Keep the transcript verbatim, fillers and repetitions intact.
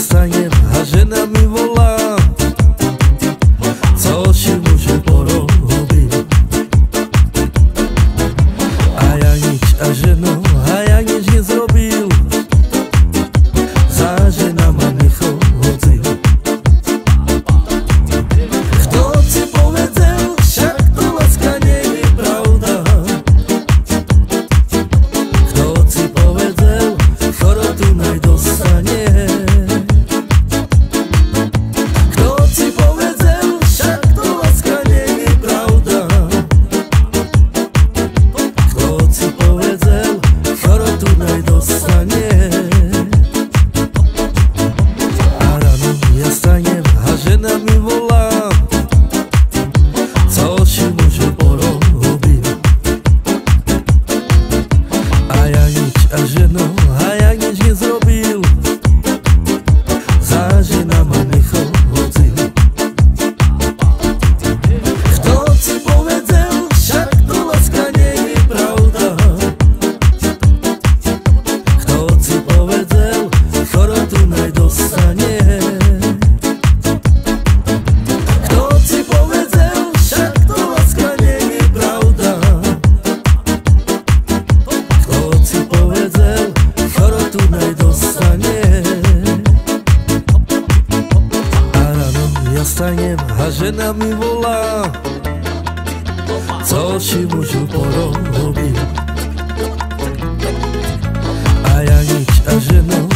stanem a žena mi volá, co si muže porobil. A ja nič, a ženo, a ja nič nezrobil, za ženama nechodzil. Kto ci povedal, však to láska nie je pravda. Kto ci povedal, chorotu najdostane. Kto ci povedal, však to láska nie je pravda. Kto ci povedal, chorotu najdostane. A ráno ja stanem a žena mi volá, co si muže porobil. A ja nič, a ženo, a ja nič nezrobil, za ženama nechodzil. Kto ci povedal, však to láska nie je pravda. Kto ci povedal, chorotu najdostane. Kto ci povedal, však to láska nie je pravda. Kto ci povedal, chorotu najdostane. A ráno ja stanem a žena mi volá, co si mužu porobil. A ja nič, a ženo,